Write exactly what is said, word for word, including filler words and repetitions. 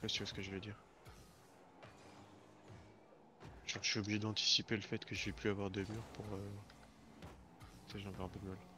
sais pas si tu vois ce que je veux dire. Genre je suis obligé d'anticiper le fait que je vais plus avoir de mur pour... Euh... Ça j'ai encore un peu de mal.